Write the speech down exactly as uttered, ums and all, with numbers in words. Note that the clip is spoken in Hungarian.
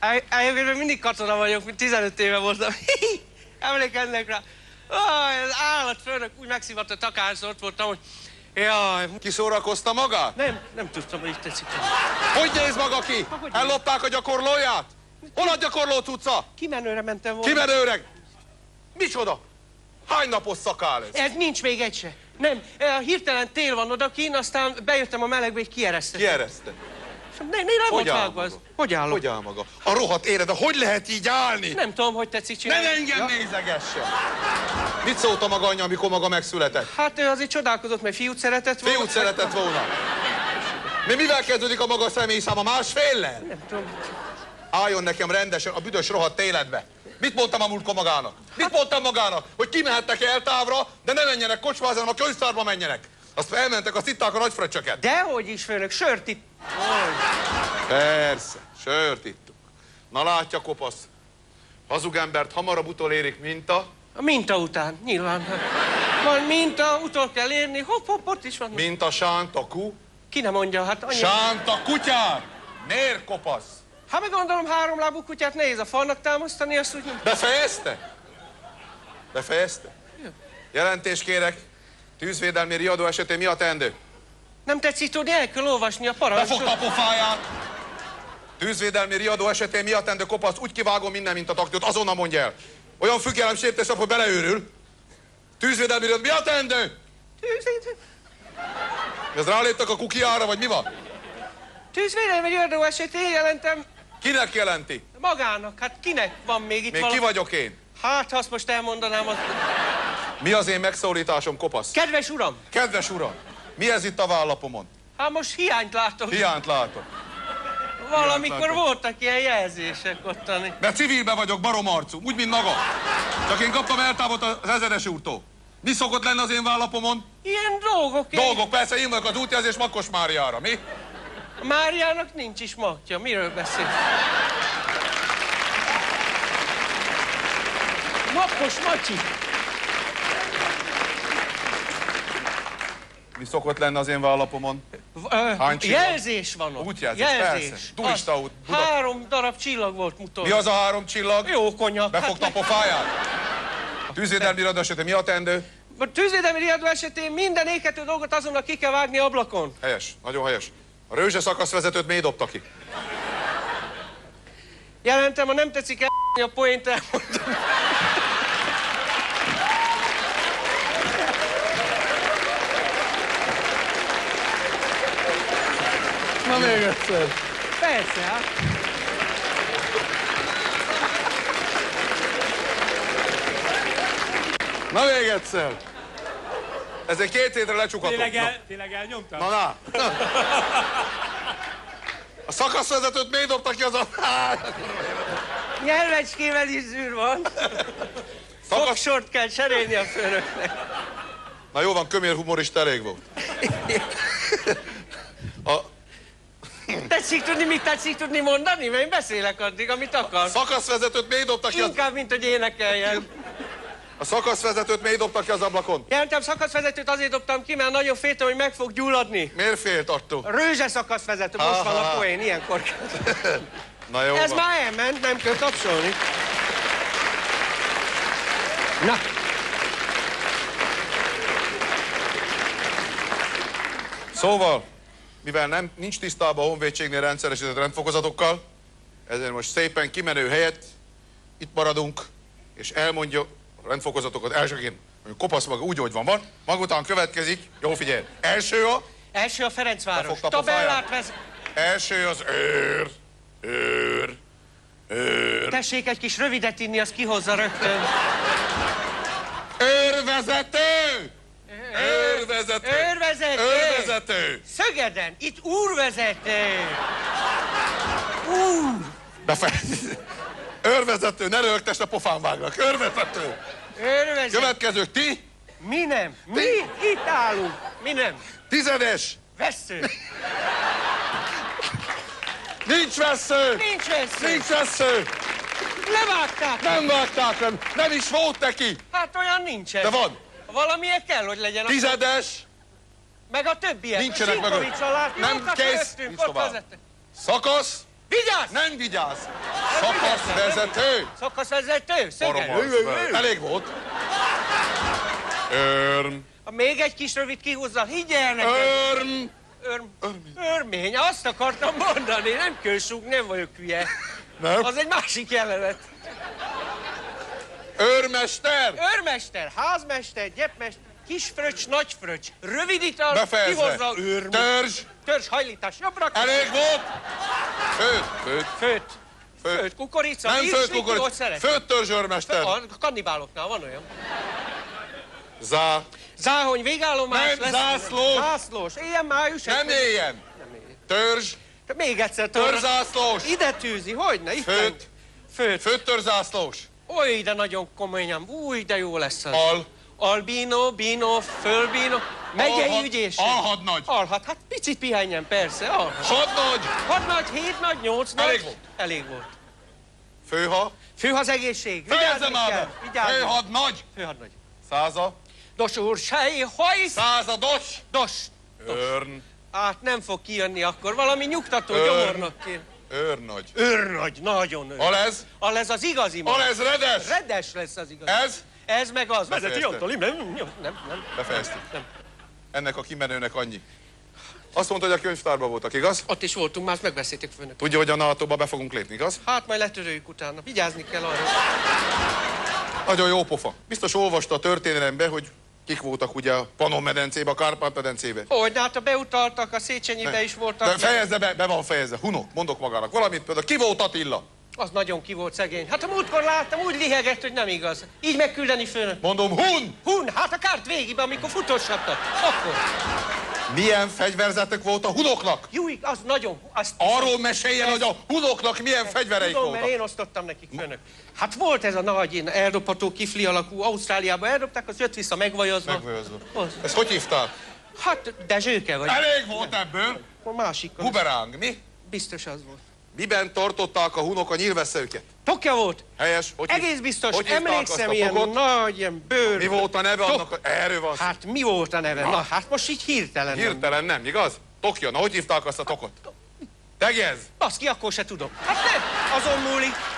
Egyébként mindig katona vagyok, mint tizenöt éve voltam. Emlékeznek rá. Oh, az állatfőnök úgy megszivatott akárszor ott voltam, hogy jaj. Kiszórakozta magát? Nem, nem tudtam, hogy így tetszik. Hogy néz maga ki? Ellopták a gyakorlóját? Hol a gyakorló cucca? Kimenőre mentem volna. Kimenőre? Micsoda? Hány napos szakál ez? Ez nincs még egy se. Nem, hirtelen tél van odakin, aztán bejöttem a melegbe, és kieresztettem. Kiereszte? Ne, ne, nem Hogy volt áll vágva maga? az. Hogy állok? Hogy áll maga? A rohadt éred, de hogy lehet így állni? Nem tudom, hogy tetszik csinálni. Ne engem ja. nézegessen! Mit szólt a maga anyja, amikor maga megszületett? Hát ő azért csodálkozott, mert fiút szeretett volna. Fiút szeretett volna. Mi mivel kezdődik a maga személyszáma? Másféllel? Nem tudom. Álljon nekem rendesen a büdös rohadt életbe. Mit mondtam a múltkor magának? Mit hát... mondtam magának? Hogy kimehettek el távra, de ne menjenek kocsmázni, hanem a könyvtárba menjenek. Azt elmentek, azt itták a nagy fröccsöket. Dehogy is, főnök, sört itt. Persze, sört ittuk. Na látja, kopasz. Hazug embert hamarabb utolérik minta. A minta után, nyilván. Van minta, utol kell érni, hopp, hopp, ott is van. Mint a sánta ku. Ki ne mondja, hát annyi... Sánta kutyár! Miért kopasz? Hát meg gondolom, háromlábú kutyát nehéz a falnak támasztani, azt úgy nem... Befejezte? Befejezte? Ja. Jelentést kérek. Tűzvédelmi riadó esetén mi a teendő? Nem tetszik tudni, el kell olvasni a parancsot. Befogta a pofáját! Tűzvédelmi riadó esetén mi a teendő, kopasz? Úgy kivágom minden, mint a taktiót, azonnal mondja el. Olyan függelemsértés, hogy beleőrül. Tűzvédelmi riadó, mi a teendő? Tűzvédelmi... Ez ráléptek a kukiára, vagy mi van? Tűzvédelmi riadó esetén jelentem... Kinek jelenti? Magának, hát kinek van még itt Még valami... ki vagyok én? Hát, ha azt most elmondanám, az... Mi az én megszólításom, kopasz? Kedves uram! Kedves uram! Mi ez itt a vállapomon? Hát most hiányt látok. Hiányt látok. Valamikor Hiányt látok. voltak ilyen jelzések ottani. Mert civilben vagyok, baromarcú, úgy, mint maga. Csak én kaptam eltávot az ezeres úrtól. Mi szokott lenni az én vállapomon? Ilyen dolgok. Dolgok, persze, én vagyok az útjelzés Makkos Máriára, mi? Máriának nincs is makja, miről beszél? Makkos Macsi. Mi szokott lenni az én vállapomon? Hány jelzés van ott. Útjelzés, jelzés. persze. Turista út. Buda... Három darab csillag volt mutató. Mi az a három csillag? Jó konyak. Befogta hát a pofáját? Tűzvédelmi riadó esetén mi a teendő? A tűzvédelmi riadó esetén minden égető dolgot azonnal ki kell vágni ablakon. Helyes, nagyon helyes. A rőzse szakaszvezetőt miért dobta ki? Jelentem, ha nem tetszik el a poént, elmondom. Na még egyszer. Persze, hát. Na még egyszer. Ezek két hétre lecsukhatok. Tényleg, el, tényleg elnyomtam? Na, na. A szakaszvezetőt miért dobta ki az a... Nyelvecskével is zűr van. Szakasz... Fogsort kell cserélni a főnöknek. Na jó van, kömér humorista elég volt. A... Tetszik tudni, mit tetszik tudni mondani? Mert én beszélek addig, amit akar. Szakaszvezetőt miért dobta ki az... Inkább, mint hogy énekeljen. A szakaszvezetőt miért dobta ki az ablakon? Jelentem, szakaszvezetőt azért dobtam ki, mert nagyon féltem, hogy meg fog gyulladni. Miért félt attól? A rőzse szakaszvezető, most Aha. van a poén, ilyenkor. Na jó Ez van. már elment, nem kell tapsolni. Na. Szóval, mivel nem, nincs tisztában a honvédségnél rendszeresített rendfokozatokkal, ezért most szépen kimenő helyett itt maradunk, és elmondja a rendfokozatokat elsőként, hogy kopasz maga úgy, hogy van, van, maga után következik, jó figyelj, első a... Első a Ferencváros. Befogta a Tabellát pofáját. vesz... Első az őr, őr, őr. Tessék egy kis rövidet inni, az kihozza rögtön. Őrvezető! Őrvezető! Őrvezető! Őrvezető! Szögeden, itt úrvezető! Úr! Befejezd! Őrvezető, ne rögtess, a pofán vágnak! Őrvezető! Őrvezető! Következők, ti? Mi nem? Mi? Itt állunk! Mi nem? Tizedes! Vessző! Nincs vesző! Nincs vessző! Nincs vesző! Levágták! Nem vágták, nem! Nem is volt neki! Hát olyan nincsen. De van! Valamilyen kell, hogy legyen. Tizedes! Meg a többiek. Nincsenek meg. Sinkovics alá. Nem, Jókat kész! fölöttünk, Nincs ott tovább. vezette. Szakasz! Vigyázz! Nem vigyázz! Szakaszvezető! Szakaszvezető? Szöges. Orosz. Elég volt. Örm. Még egy kis rövid kihúzza, higgyel nekem. Örm. Örm. Örmény, azt akartam mondani, nem kell súgni, nem vagyok hülye. Nem? Az egy másik jelenet. Őrmester. Őrmester, házmester, gyepmester, kisfröccs, nagyfröccs, rövidítal, Befejezve. kihozza őrm. Törzs. Törzs, hajlítás, jobbra. Elég volt. Főt. Főt. Főt. Főt. Főt, kukorica, Nem virsli, főt ki hogy kukorica. szeret. Főt törzs őrmester. A kannibáloknál van olyan. Zá. Záhony, végállomás Nem, lesz. zászlós. Zászlós. Éjjel május. Nem éljen. Törzs. Még egyszer törzs. Törzsászlós. Ide tűzi, hogyne? Itt Főt. Főt. Főt törzsászlós. Oly, de nagyon komolyan. Új, de jó lesz az. Al. Albino, bino, fölbino. Megyei Alhad- ügyészség. alhadnagy. Alhad. Hát picit pihenjen, persze. Alhad. Hadnagy. Hadnagy, hétnagy, nyolcnagy. Elég volt. Elég volt. Főha. Főhazegészség. Fejezze Vigyázni már kell. be. Vigyázni. Főhadnagy. Főhadnagy. Száza. Dos úr, sej, hajsz. Százados. Dos. Örn. Hát nem fog kijönni akkor. Valami nyugtató Őr. gyomornak kér. Őrnagy. Őrnagy, nagyon őr. Alez. Alez az igazi ma. Alez redes. Redes lesz az igazi. Ez. Ez meg az. Vezeti Befejezte. Antali. Nem, nem, nem, nem. Befejeztük. Nem. Ennek a kimenőnek annyi. Azt mondta, hogy a könyvtárban voltak, igaz? Ott is voltunk, már megbeszéltük főnök. Tudja, hogy a nátóba be fogunk lépni, igaz? Hát majd letöröljük utána. Vigyázni kell arra. Nagyon jó pofa. Biztos olvasta a történelembe, hogy kik voltak ugye a Pannon-medencébe, a Kárpát-medencébe. Hogy, hát a beutaltak, a Széchenyibe is voltak. De fejezze be, be van fejezve. Hunok, mondok magának. Valamit például, ki volt Attila? Az nagyon ki volt szegény. Hát a múltkor láttam, úgy lihegett, hogy nem igaz. Így megküldeni főnök. Mondom, hun! Hun, hát a kárt végigbe, amikor futossatta. Akkor. Milyen fegyverzetek volt a hunoknak? Júj, az nagyon... Azt Arról meséljen, hogy a hunoknak milyen fegyvereik tudom, mert voltak. én osztottam nekik főnök. Hát volt ez a nagy, ilyen eldobható kifli alakú, Ausztráliába eldobták, az jött vissza megvajazva. Megvőzve. Az. Ezt hogy hívták? Hát, de zsőke vagy. Elég volt ebből. A másik. Buberáng, mi? Biztos az volt. Miben tartották a hunok a nyílvesszőket? Tokja volt. Helyes. Hogy hív- Egész biztos, hogy hívták emlékszem, azt a ilyen tokot? nagy, ilyen bőr. Mi volt a neve Tok- annak? A... Erről van szó. Hát mi volt a neve? Na, hát most így hirtelen. nem. Hirtelen nem, igaz? Tokja, na hogy hívták azt a tokot? Tegez! Baszki, akkor se tudom. Hát nem, azon múlik.